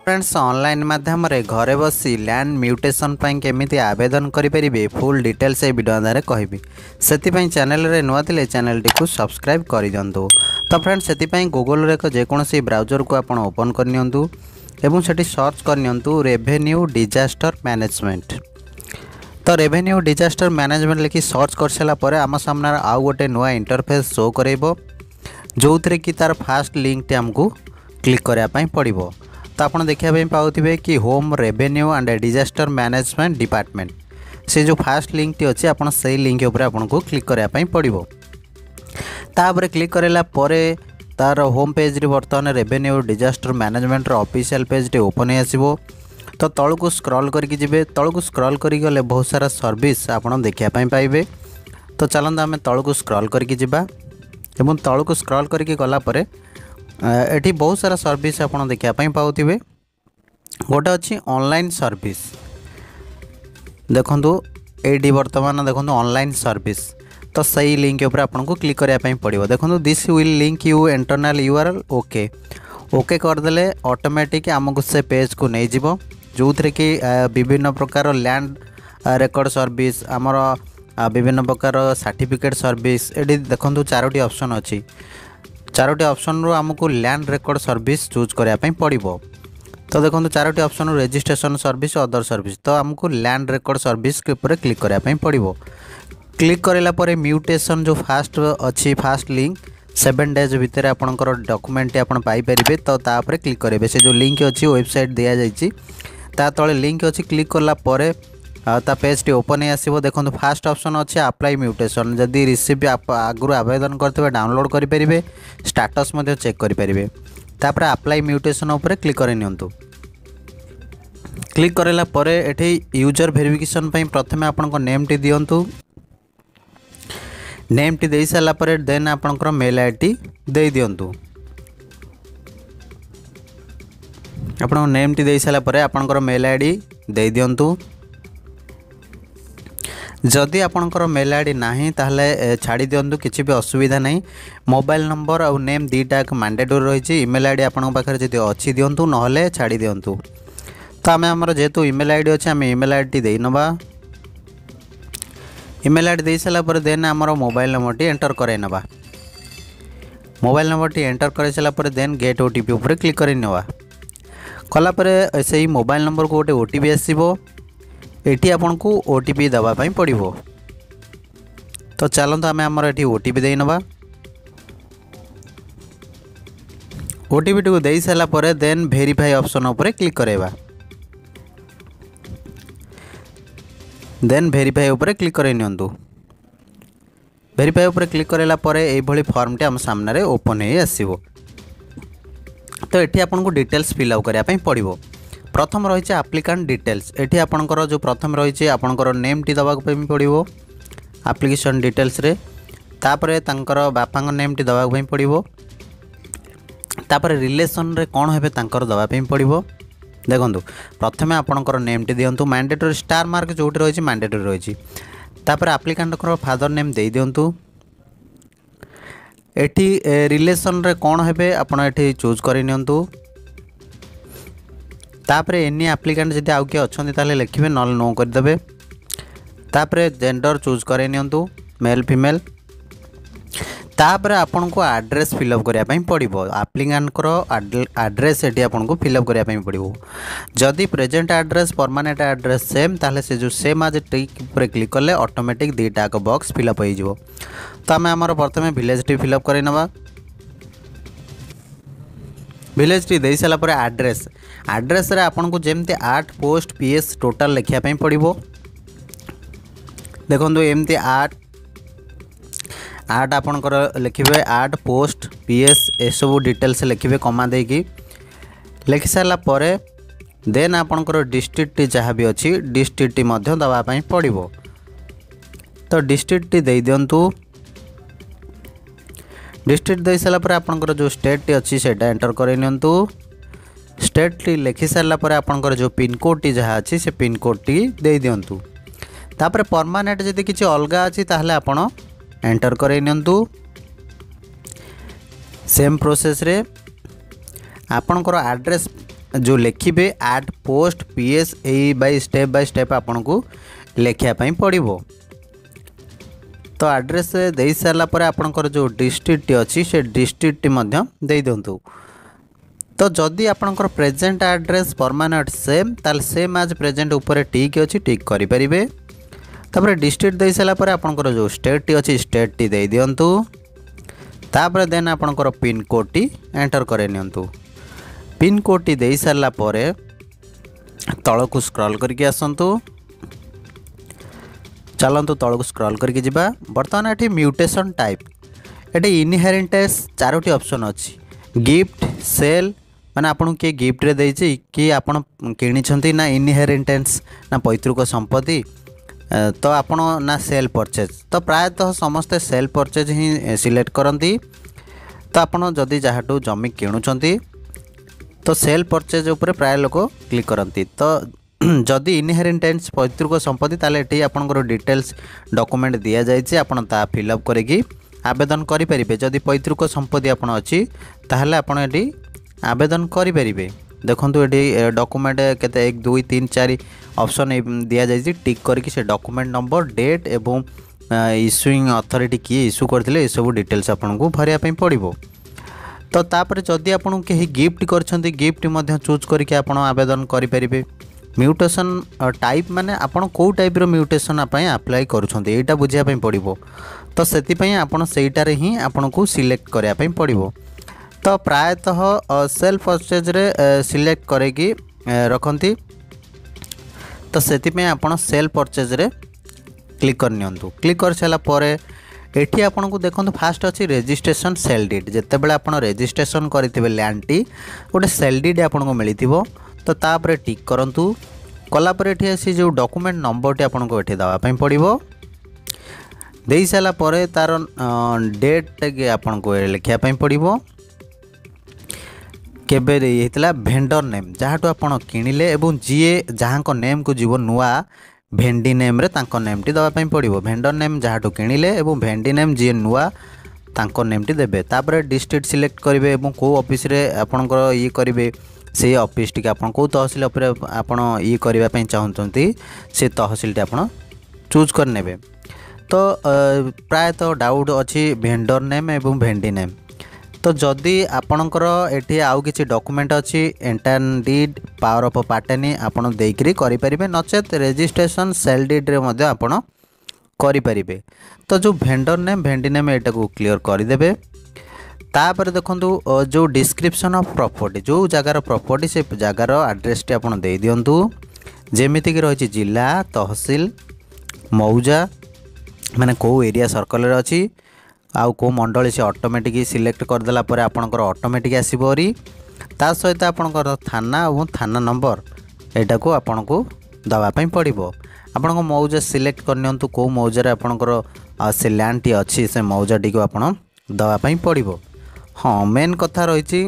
Friends online माध्यम रे घरे बसी लैंड म्यूटेशन पाई केमिति आवेदन करें फुल डिटेल्स ए वीडियो आधार कहबी से चैनल रे नुआ थिले चैनल टी को सब्सक्राइब कर दिंतु। तो फ्रेंड्स से गूगल रे जेकोसी ब्राउजर को आप ओपन करनियंतु एवं सेठी सर्च करनियंतु रेवेन्यू डिजास्टर मैनेजमेंट। तो रेवेन्यू डिजास्टर मैनेजमेंट लिखि सर्च कर सारा पर आम सामने आउ गोटे नुआ इंटरफेस शो करेबो जो थे कि तार फास्ट लिंक टी हमको क्लिक करने पड़ो। तो आप देखा पाथे कि home revenue and disaster management department से जो फास्ट लिंक टी अच्छी आप लिंक उपर आपको क्लिक करने पड़ो। तापर क्लिक कराला तार होम पेज रे बर्तमान revenue disaster management official page टी ओपन हो। तो तल को स्क्रॉल करके जिबे तल को स्क्रॉल करी गले बहुत सारा सर्विस आप देखा पाइबे। तो चलते आम तल को स्क्रॉल करके जिबा एवं तल को स्क्रॉल करके गला परे एठी बहुत सारा सर्विस आप देखा पाउथिबे। गोटे अच्छी ऑनलाइन सर्विस देखंतु एडी वर्तमान देखंतु ऑनलाइन सर्विस। तो सही लिंक ऊपर आपको क्लिक करने पड़ो। देखो this will link you internal URL okay okay करदेले ऑटोमेटिक आमको से पेज को नहीं जीवो जो थे कि विभिन्न प्रकार लैंड रेकर्ड सर्विस आमर विभिन्न प्रकार सर्टिफिकेट सर्विस एडी देखो चारोटी ऑप्शन अच्छी। चारोटी ऑप्शन रो आमको लैंड रेकर्ड सर्विस चूज करने पड़ो। तो देखो चारोटी option registration service other service तो आमको लैंड रेकर्ड सर्विस के ऊपर क्लिक करने पड़ो। क्लिक कराला परे म्यूटेशन जो फास्ट अच्छी फास्ट लिंक 7 डेज भितर आपंकर डॉक्यूमेंट आपन पाई परिबे। तो तापर क्लिक करेंगे से जो लिंक अच्छी वेबसाइट दिया जाइए ता तले लिंक अच्छी क्लिक करला परे ता पेज टी ओपन आसो। देखो फास्ट ऑप्शन अच्छे अप्लाई म्यूटेशन जदि रिसीव आगु आवेदन करते डाउनलोड करेंगे स्टाटस चेक करेंगे। तापर अप्लाई म्यूटेशन उपर क्लिक करनियंतु। क्लिक कराला परे एठी यूजर वेरिफिकेशन प्रथमे आपन नेम टी दियंतु। नेम टी दे सारा पर देन आपनकर मेल आईडी दे दियंतु। आपन नेम टी दे सारा पर आपनकर मेल आईडी दे दियंतु। जदि आपनकर मेल आईडी नाही ताहले छाड़ी दियंतु किछि भी असुविधा नहीं। मोबाइल नंबर और नेम दीटा मैंडेटरी रही। ईमेल आईडी आपन पाखरे जदि अच्छी दियंतु नहले छाड़ी दियंतु। तो आम आमर जेहेतु ईमेल आईडी अच्छे आम ईमेल आईडी दे नबा। ईमेल आईडी दे सारा पर देन आमर मोबाइल नंबर टी एंटर कराई नबा। मोबाइल नंबर टी एंटर कर सारा पर देन गेट ओटीपी उपर क्लिक कर नवा। कला पर से मोबाइल नंबर को गोटे ओटीपी आसीबो एटी आपन को ओटीपी दबा पई पड़िबो। तो चलंत आम आमर एटी ओटीपी दे नबा। ओटीपी टी को दे सारा पर देन वेरीफाई ऑप्शन उपर क्लिक करेबा। देन वेरीफाई उपर क्लिक कर नियंतु। वेरीफाई उपर क्लिक कराला परे एई भली फॉर्म टी हम सामने रे ओपन हे आसीबो। तो एठी आपन को डिटेल्स फिल अप करिया पई पड़िबो। प्रथम रही एप्लिकेंट डिटेल्स एठी आपनकर जो प्रथम रही आपनकर नेम टी दबा पई पड़िबो एप्लिकेशन डिटेल्स रे। तापरे तांकर बापांग नेम टी दबा पई पड़िबो। तापरे रिलेशन रे कोन हेबे तांकर दबा पई पड़िबो। देखो प्रथमे आपनकर नेम टी दियंतु मैंडेटरी स्टार मार्क जो रही मैंडेटरी रही। तापर एप्लिकेंट फादर नेम दे दियंतु। एठी रिलेशन रे कोन हेबे आपण एठी चूज करि नियंतु। तापर एनी एप्लिकेंट जदि आउ किए अछंती ताले लिखिबे नल नो कर देबे। तापर जेंडर चूज करि नियंतु मेल फीमेल। तापर आपन को एड्रेस फिलअप करिया पई पड़िबो। एप्लिकेंट को एड्रेस एठी आपन को फिलअप करिया पई पड़िबो। जदि present address permanent address same ताले से जो सेम आज टिक पर क्लिक करले ऑटोमेटिक दीटा को बॉक्स फिलअप हो जिवो। तो आम आमर प्रथमे विलेज टी फिलअप कर नवा। विलेज टी दे सारा पर एड्रेस एड्रेस रे आपन को जेमते 8 पोस्ट पीएस टोटल लिखिया पई पड़िबो। देखंतु एमती 8 आपनकर लिखिबे 8 पोस्ट पीएस ए सब डिटेल्स लिखिबे कमा देकी। लिखि सारा परे देन आपनकर डिस्ट्रिक्ट टी जहाँ भी अच्छी डिस्ट्रिक्ट टी मध्य दबा पई पड़िबो। तो डिस्ट्रिक्ट टी दे दियंतु। डिस्ट्रिक्ट दे सारा पर आपनकर जो स्टेट टी अच्छी सेटा एंटर कर नियंतु। स्टेट टी लिखि सारा पर आपनकर जो पिन कोड टी जहाँ अच्छी से पिन कोड टी दे दियंतु। तापर परमानेंट जदि किछि अलगा अछि ताहले आपण एंटर कर नियंतु। सेम प्रोसेस रे आपनकर एड्रेस जो लिखे आड पोस्ट पीएस यही बाय स्टेप आपन को लिखापी पड़ो। तो एड्रेस दे सारापर आपंकर जो डिस्ट्रिक्ट अच्छी से डिस्ट्रिक्ट दे दिंतु। तो जदि आपंकर प्रेजेंट एड्रेस परमानेंट सेम ताल सेम आज प्रेजेंट ऊपर टिक अच्छी टिक करेंगे। तापर डिस्ट्रिक्ट दे सारापर आपंकर जो स्टेट टी अच्छी स्टेट टी दे दिंतु। तापर देन आपंकर पिन कोड टी एंटर करे नियंतु। पिन कोड टी दे सारा पर तलकू स्क्रॉल करके आसतु। चलतु तलकू स्क्रॉल करके जिबा। बर्तमान ये म्यूटेशन टाइप ये इनहेरिटेंस चारोटी ऑप्शन अच्छी गिफ्ट सेल माने आपन के गिफ्ट रे देछि कि आपन किनी ना इनहेरिटेंस ना पैतृक संपत्ति तो आपन ना सेल परचेज। तो प्रायतः समस्ते सेल परचेज ही सिलेक्ट करती। तो आपन जदि जहाँठू जमी किणुचंती तो सेल परचेज उपर प्राय लोक क्लिक करती। तो जदि इनहेरिटेंस पैतृक संपत्ति ताले एटी आपनकर डिटेल्स डॉक्यूमेंट दिया जाइए आपन ता फिलअप करके आवेदन करें। जदि पैतृक संपत्ति आपन अच्छी ताहले आपन एटी आवेदन करें। देखो ये डॉक्यूमेंट केते 1 2 3 4 ऑप्शन दिया जाइए टिक करके से डॉक्यूमेंट नंबर डेट एवं इश्यूइंग अथॉरिटी किए इश्यू करथिले सब डिटेल्स आपन को भरिया पड़ो। तो तापर जदि आपन कहीं गिफ्ट करछंती गिफ्ट मध्य चूज करके आपन आवेदन करें। म्यूटेशन टाइप माने आपन को टाइप रो म्यूटेशन अप्लाई करूछंती एटा बुझिया पड़ो। तो सेति आपन सेटारे ही आपन को सिलेक्ट करिया पड़ो। तो प्रायतः सेल्फ परचेज रे सिलेक्ट करेगी रखती। तो सेति आपन सेल्फ परचेज रे क्लिक कर नियंतु। क्लिक कर सारा पर एठी आपन को देखंतु फास्ट अच्छी रजिस्ट्रेशन सेल डीड जेते बेले आपन रजिस्ट्रेशन करथिबे लैंड टी गोटे सेल डीड आपन को मिलिथिबो। तो तापर टिक करंतु कला पर एठी आसी जो डॉक्यूमेंट नंबर टी आपन को एठी दवा पई पड़िबो। देई साला पर तार डेट के आपन को लिखिया पई पड़िबो। केबे होता भेंडर नेम जहाँठू आपड़ किणिले एवं जीए जहाँ को नेम को जीव नुआ भेंडी नेम रे तांको नेम टी दवाई पड़ो। भेंडर नेम जहाँठू किणिले एवं भेंडी नेम जी नुआ तांको नेम टी देबे। तापर डिस्ट्रिक्ट सिलेक्ट करेंगे एवं को ऑफिस रे आपणकर ये करेंगे से ऑफिस टी आपन को तहसिल आपन ये करने चाहते से तहसिल टी आपन चूज करने। तो प्रायतः डाउट अच्छी भेंडर नेम एवं भेंडी नेम। तो जदि आपणकर एठी आउ किछि डॉक्यूमेंट अच्छी एंटान डीड पावर ऑफ पार्टेनी आपन देकरी करि परिबे नचेत रजिस्ट्रेशन सेल डीड रे मध्य आपन करि परिबे। तो जो भेंडर नेम भेंडी नेम एटा को क्लियर कर देबे। तापर देखंतु जो डिस्क्रिप्शन ऑफ प्रॉपर्टी जो जगार प्रॉपर्टी से जगार एड्रेस टी आपन दे दियंतु। जेमिति कि रहिछि जिला तहसील मौजा माने को एरिया सर्कल रे अछि आउ को मंडली से ऑटोमेटिक सिलेक्ट करदेला पर आपनकर ऑटोमेटिक आसीबोरी। ता सहित आपनकर थाना और थाना नंबर एटा को आपन को दवा पई पड़िबो। आपन को मौजा सिलेक्ट करनियंतु को मौजा रे आपनकर से लैंड टी अछि से मौजा टी को आपन दवा पई पड़िबो। हाँ मेन कथा रहिछि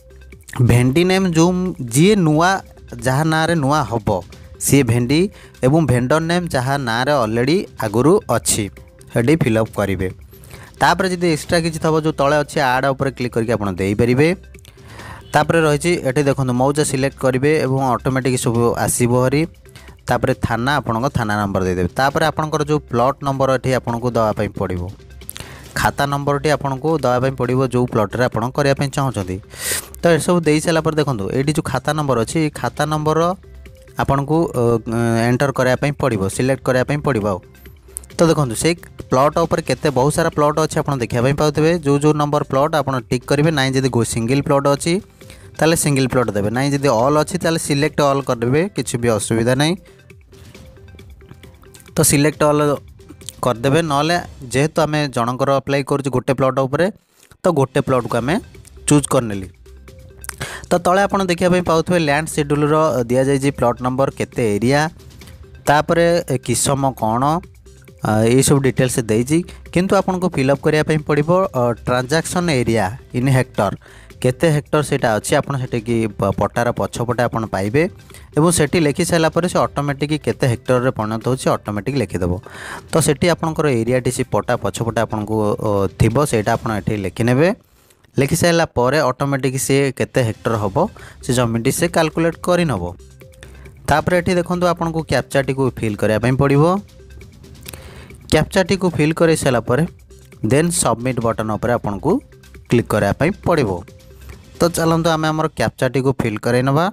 भेंडी नेम जो जी नुआ जहाँ ना रे नुआ हबो सी भेंडी एवं भेंडर नेम जहाँ ना रे ऑलरेडी आगुरु अछि हेडी फिलअप करिवे। तापर जदि एक्स्ट्रा किसी थब जो तले अच्छे आड उपर क्लिक करके आपन देई परिबे। तापर रहिछि एठी देखंतु मौजा सिलेक्ट करिवे एवं ऑटोमेटिक सब आसीबो हरी। तापर थाना आपन थाना नंबर दे देबे। तापर आपनकर जो प्लॉट नंबर एठी आपन को दवा पई पड़िबो। खाता नंबर टी आपन को दवा पई पड़िबो जो प्लॉट रे आपन करिया पई चाहउछंती। तो ए सब देई साला पर देखंतु एठी जो खाता नंबर अछि खाता नंबर आपन को एंटर करिया पई पड़िबो सिलेक्ट करिया पई पड़िबो। तो देखो से प्लॉट उपर केते बहुत सारा प्लॉट अच्छे आप देखा पाते जो जो नंबर प्लॉट आप टिक करेंगे ना जब सिंगल प्लॉट अच्छी ताले सिंगल प्लॉट देवे ना जब ऑल अच्छी ताले सिलेक्ट ऑल करदे किसी भी असुविधा नहीं। तो सिलेक्ट ऑल करदे ना जेहेतु आम जनकर अप्लाई कर गोटे प्लॉट उपर तो गोटे प्लॉट को आम चूज करनेली। तो तले आप देखा पाते लैंड शेड्यूल दि जाए प्लॉट नंबर केते एरिया तापर किसम कौन ये सब डिटेल्स देजी किंतु आपन को फिलअप करने पड़ो ट्रांजैक्शन एरिया इन हेक्टर केते हेक्टर सेटा अच्छी आपन सेटे कि पटार पछपटे आपन पाइबे एवं सेठी लिखि सारा पर से ऑटोमेटिक केते हेक्टर रे परिणत होछि ऑटोमेटिक लिखिदेव। तो सेठी आपनकर एरिया टी सी पटा पछपटे आपन को थिबो सेटा आपन एठी लिखि नेबे। लिखि सारा पर ऑटोमेटिक सी केते हेक्टर हम से जमीटी से कैलकुलेट कर नब। तापर ये देखो आपन को कैप्चा टी को फिल करने पड़ो। कैप्चा टी को फिल कर सारापर देन सबमिट बटन उपर आपन को क्लिक करने पड़ो। तो चलते आम आम कैप्चा टी को फिल कर नवा।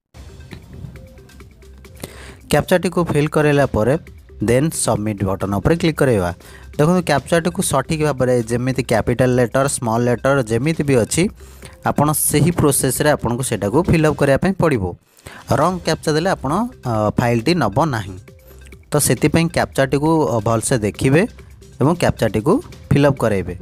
कैप्चा टी को फिल कराला देन सबमिट बटन उपर क्लिक करवा। देखो कैप्चा टी को सठिक भाव में जमी कैपिटल लेटर स्मॉल लेटर जमी भी अच्छी आपड़ से ही प्रोसेस रे आपन को सेटा को फिलअप करने पड़ो। रंग कैप्चा देले आपन फाइल टी नब ना। तो से कैप्चा टी को भलसे देखिए और कैप्चा टी को फिलअप करेंगे।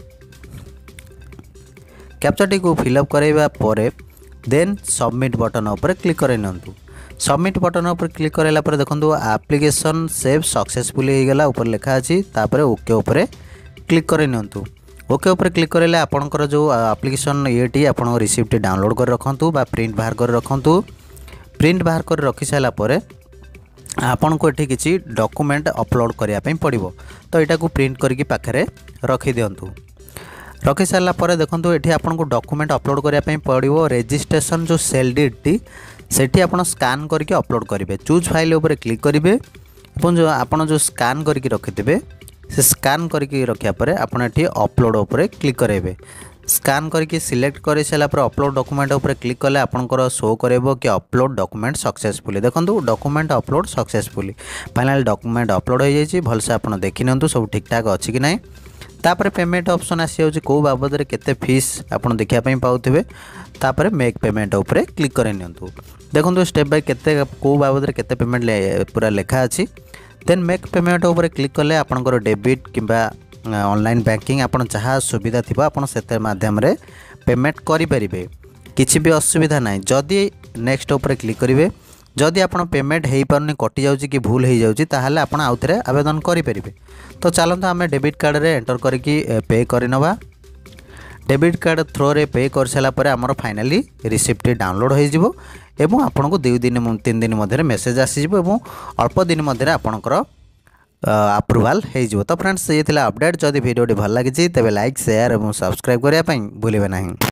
कैप्चा टी को फिलअप कराइबा परे देन सबमिट बटन उपर क्लिक कर नियंतु। सबमिट बटन उपर क्लिक कराला परे देखंतु एप्लिकेशन सेव सक्सेसफुली हो गला ऊपर लिखा अछि। तापर ओके उपर क्लिक कर नियंतु। ओके उपर क्लिक कराले आपनकर जो एप्लिकेशन येटी आपन रिसिप्ट डाउनलोड कर रखंतु बा प्रिंट बाहर कर रखंतु। प्रिंट बाहर कर रखि साला परे आपन को एठी किछि डॉक्यूमेंट अपलोड करिया पई पड़िबो। तो एटा को प्रिंट करके पाखरे रखि दियंतु। रखि सारा पर देखो ये आपन को डॉक्यूमेंट अपलोड करने पड़ो। रजिस्ट्रेशन जो सेल डीड टी सेठी आपन स्कान करके अपलोड करेंगे। चूज फाइल उपर क्लिक करेंगे और जो आपन जो स्कान करके रखिथे से स्कान करके रखा पर आपन ये अपलोड उपर क्लिक करेंगे। स्कान करके सिलेक्ट कर सारापर अपलोड डॉक्यूमेंट उपर क्लिक कले आपनकर शो करेबो कि अपलोड डॉक्यूमेंट सक्सेसफुली। देखो document upload successfully final document upload हो जाए। भलसे आप देखी नियंतु सब ठीक ठाक अच्छी कि नहीं। तापर पेमेंट ऑप्शन आसी जाऊँ कौ बाबद में केते फीस आपन देखापी पाऊे। तापर मेक पेमेंट उपर क्लिक कर नियंतु। देखो स्टेप बाय केते कौ बाबद में केते पेमेंट पूरा लेखा अच्छी। देन मेक पेमेंट उपर क्लिक कले आपनकर डेबिट किंबा ऑनलाइन बैंकिंग आपन जहाँ सुविधा थी आपन से माध्यम रे पेमेंट करें। किसी भी असुविधा ना। जदि नेक्स्ट उपर क्लिक करेंगे जदि आपन पेमेंट हो पारनी कटि जाउची कि भूल हो जाउची ताहले आपन आउ थरे आवेदन करि परिबे। तो चलते आम डेबिट कार्ड रे एंटर करके पे करनवा। डेबिट कार्ड थ्रो रे पे कर सारा पर आमर फाइनाली रिसिप्ट डाउनलोड हो जिवो एवं आपन को 2 दिन 3 दिन मध्य मेसेज आसीजिवो एवं अल्प दिन मध्य आपनकर अप्रूवाल हो जिवो। तो फ्रेंड्स ये थिला अपडेट। जदि वीडियो भल लागिछि तेबे लाइक शेयर और सब्सक्राइब करिया पई भूलिबे नाही।